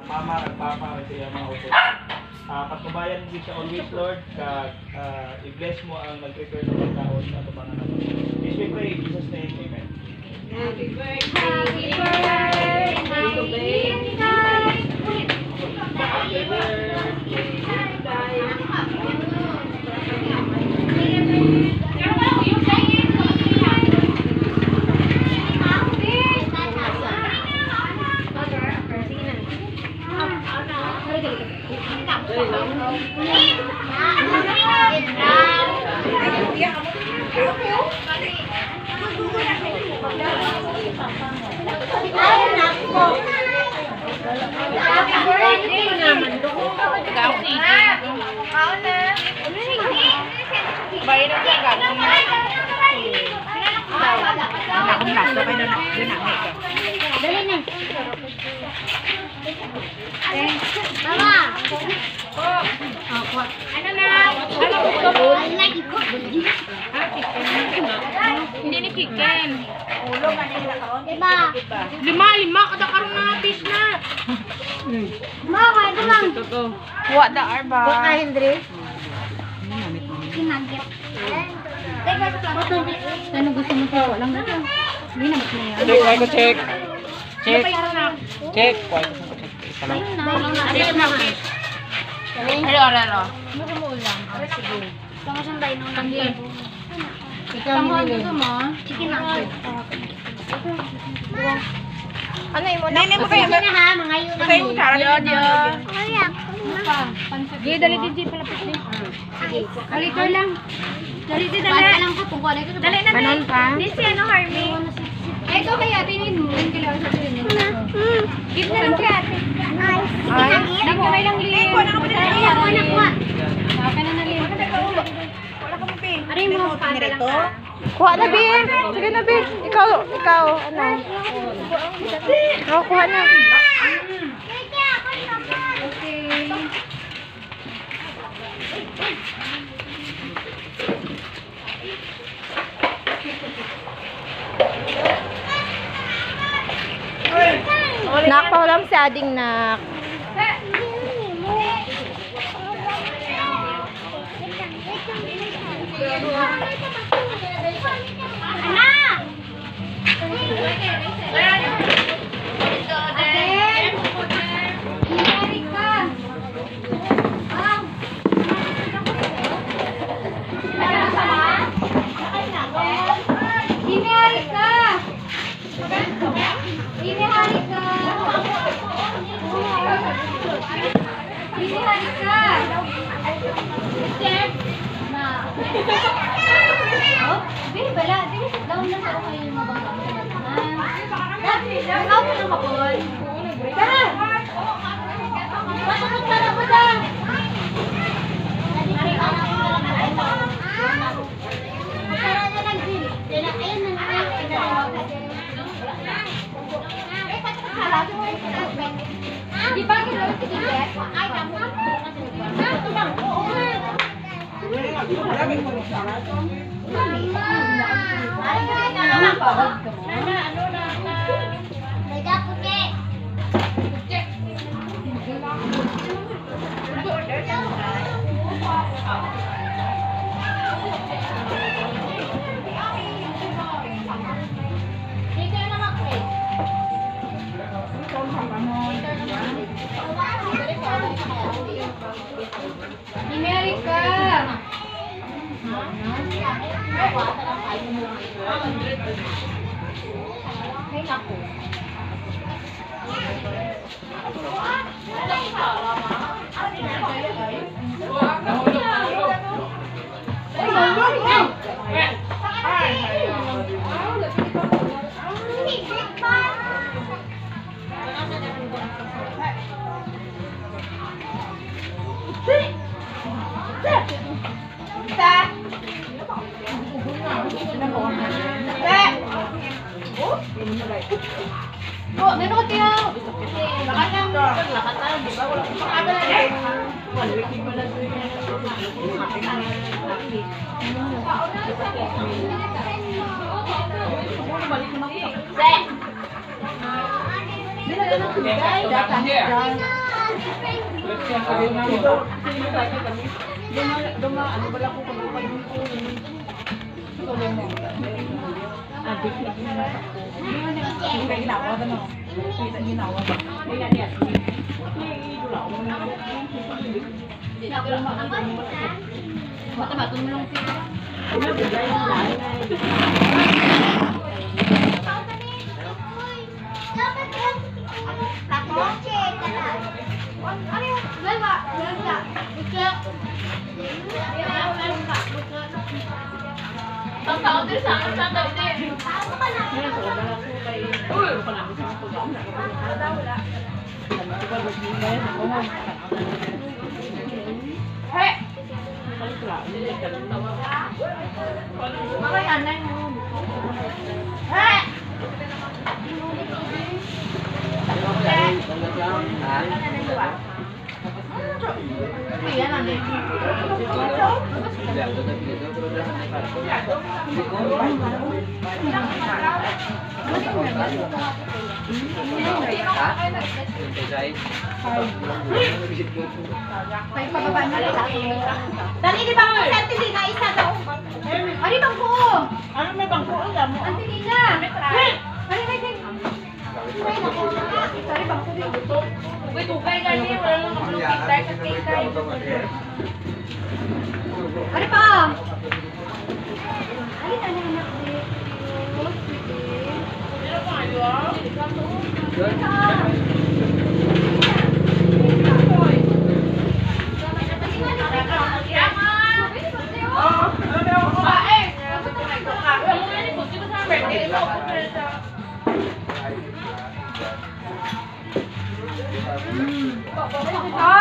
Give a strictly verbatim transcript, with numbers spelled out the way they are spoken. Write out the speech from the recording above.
mama nagpapa sa iya mga utos. Ah, patnubayan din sa always Lord kag ah, i-bless mo ang nag-prepare ng pagkaon sa tubangan naman. Please we pray in Jesus name. Amen. Happy birthday! Happy birthday! Happy Ano na? Ano gusto mo? Hindi ni chicken. Diba? Lima, lima. Kada karong na fish na. Ma, kaya ko lang. Wa da arba. Wa ka, Hendry? Sinagit. Ano gusto mo sa walang dito? Hindi na mas niya. Check, why ko check. Check. Check, why ko check. Salamat. Ayun na fish. Hello, hello. Ano mo ulam? Sige. Saan saan tayo nung nandiyan? Ikaw gusto mo? Chicken nugget. Ano yung muna? Nene mo kayo na ha, mga yun. Kayo yung tara doon yun. Ayak. Sige, dali din din pala. Sige. Alito lang. Dali din, dali. Basta lang po kung kung ano. Dali na. Ganon pa? Di si ano, Harvey. Ito kaya, tinin mo. Yung kailangan sa tinin mo. Give na lang siya. Nice. Ay, kamay lang liit. Kuha na ka pa din. Kuha na, kuha. Kuha na na liit. Wala ka mo, Pi. Aray mo, panirito. Kuha na, Bi. Sige na, Bi. Ikaw, ikaw, ano. Oh, kuha na. Nak, pahulam si ading nak. Di ba kita tiket? Ay, kamu. Amerika. Oh, meron ko tiyo. Lakatan. Lakatan, di ba? Wala kong pakabala eh. Walikin mo lang doon yan. Balik naman ko. Se! Dali di bang sa Antilina isa daw. Ari bangko. Ano may bangko alam mo? Antilina. Hey, ari may kay. Ari bangko dito. Uy, tugay gani wala nang kablokit dai sa tikay. Ari pa. Ari na na anak ni. Pero pa ayo. Ah,